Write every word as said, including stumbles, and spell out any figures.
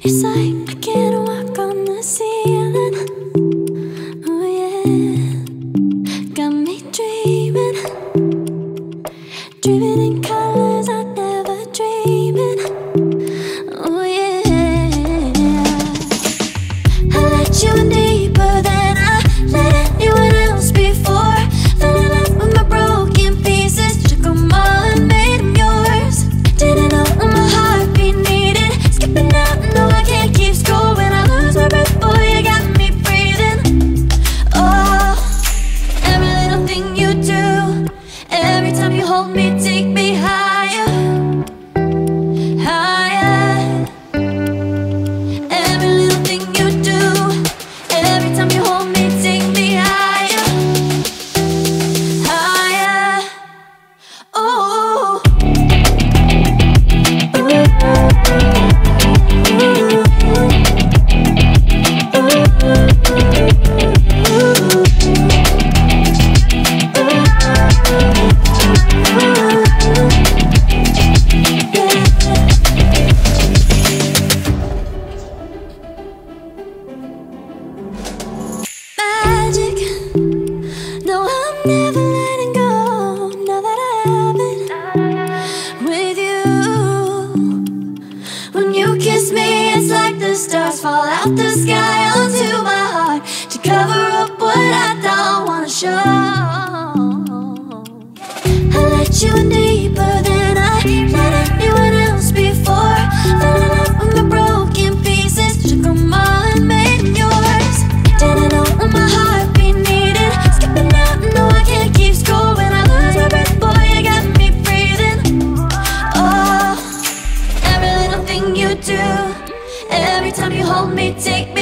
It's like I can't walk on the ceiling. Oh yeah, got me dreaming, dreaming in colors I never dreamed. Oh yeah, I let you in deeper than I let anyone else before. Fell in love with my broken pieces, took them all and made them yours. Didn't know what my heartbeat needed, skipping out, no I can't keep score. When I lose my breath, boy, you got me breathing. Oh, every little thing you do, every time you hold me, take me higher, higher. Every little thing you do, every time you hold me, take me higher, higher. Oh, magic. No, I'm never letting go. Now that I have it with you. When you kiss me, it's like the stars fall out the sky onto my heart to cover up what I don't wanna show. I let you in deeper than I let anyone else before. Fell in love with my broken pieces, took them all and made them yours. Didn't know what my heartbeat needed, skipping out, no I can't keep score. When I lose my breath, boy, you got me breathing. Oh, every little thing you do, every time you hold me, take